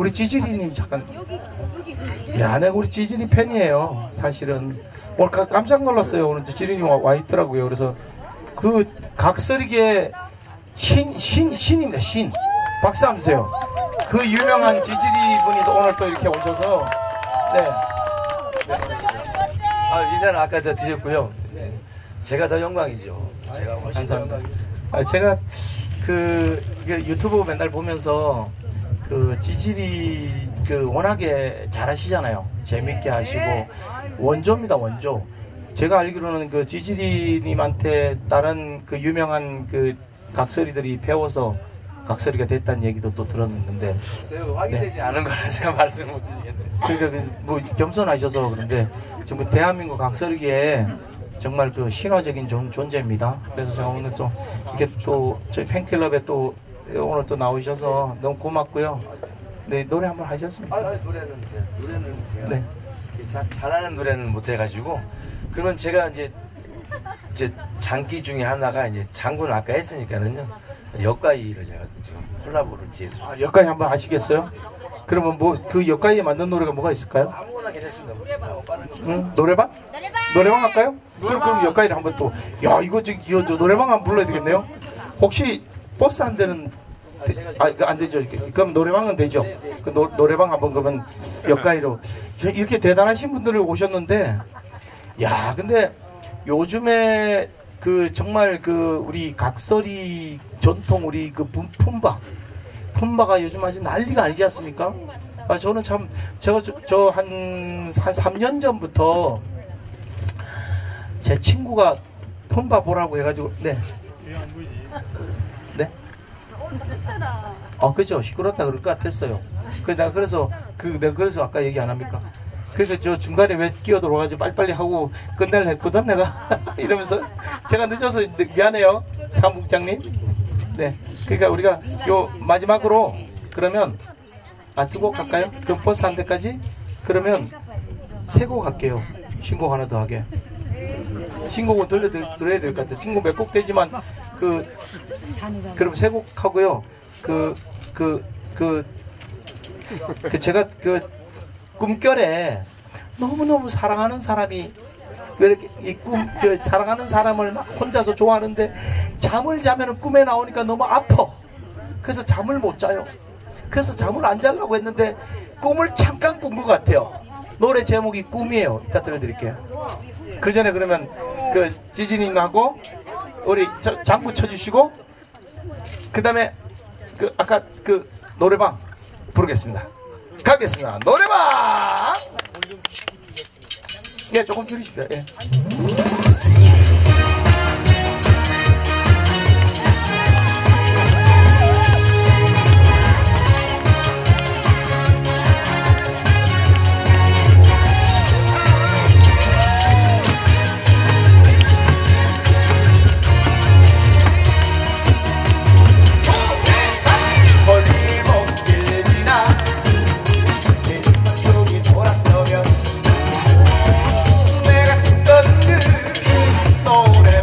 우리 찌질이님 잠깐. 야, 내가 우리 찌질이 팬이에요. 사실은 오늘 깜짝 놀랐어요. 오늘 찌질이님 와 있더라고요. 그래서 그 각설이계 신입니다. 신. 박수 한번 주세요. 그 유명한 찌질이 분이 오늘 또 이렇게 오셔서 네. 인사는 아까 더 드렸고요. 네. 제가 더 영광이죠. 제가 감사합니다. 제가 그 유튜브 맨날 보면서 그 찌질이 그 워낙에 잘하시잖아요. 재밌게 하시고 원조입니다. 원조. 제가 알기로는 그 찌질이님한테 다른 그 유명한 그 각설이들이 배워서 각설이가 됐다는 얘기도 또 들었는데 확인되지 않은 거라 제가 말씀을 못 드리겠네요. 그러니까 뭐 겸손하셔서 그런데 지금 대한민국 각설이기에 정말 그 신화적인 존재입니다. 그래서 제가 오늘 좀 이렇게 또 저희 팬클럽에 또 오늘 또 나오셔서 너무 고맙고요. 네, 노래 한번 하셨습니까? 노래는 제가 네. 잘하는 노래는 못 해가지고 그러면 제가 이제 장기 중에 하나가 이제 장군을 아까 했으니까는요 역가이를 제가 지금 콜라보를 뒤에서 역가이 한번 하시겠어요? 그러면 뭐 그 역가이에 맞는 노래가 뭐가 있을까요? 아무거나 괜찮습니다. 응? 노래방? 노래방 할까요? 그럼 역가이를 한번 또 야 이거 저 노래방 한번 불러야 되겠네요. 혹시 버스 한 대는 안 되죠. 그럼 노래방은 되죠. 그 노래방 한번 그러면 역가이로 이렇게 대단하신 분들을 오셨는데 야 근데 요즘에 그 정말 그 우리 각설이 전통 우리 그 품바가 요즘 아주 난리가 아니지 않습니까? 저는 참 제가 저 한 3년 전부터 제 친구가 품바 보라고 해가지고 네. 네? 그죠. 시끄럽다 그럴 것 같았어요. 내가 그래서 아까 얘기 안 합니까? 그래서 저 중간에 왜 끼어들어가지고 빨리빨리 하고 끝내려 했거든 내가 이러면서 제가 늦어서 미안해요 사무국장님. 네, 그러니까 우리가 요 마지막으로 그러면 두 곡 할까요? 그럼 버스 한 대까지 그러면 세 곡 할게요. 신곡 하나 더 하게. 신곡은 들려야 될 것 같아요. 신곡 몇 곡 되지만 그럼 세 곡 하고요. 제가 꿈결에 너무너무 사랑하는 사람이 이렇게 사랑하는 사람을 막 혼자서 좋아하는데 잠을 자면 꿈에 나오니까 너무 아파. 그래서 잠을 못 자요. 그래서 잠을 안 자려고 했는데 꿈을 잠깐 꾼 것 같아요. 노래 제목이 꿈이에요. 이따 들려드릴게요. 그 전에 그러면 그 지진이하고 우리 장구 쳐주시고 그 다음에 아까 그 노래방 부르겠습니다. 가겠습니다. 노래방! 예, 조금 줄이십시오. 예. 돌아서면 내가 듣던 그 노래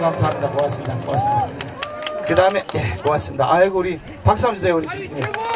감사합니다. 고맙습니다. 고맙습니다. 그 다음에 예 고맙습니다. 아이고 우리 박수 한번 주세요 우리 주님.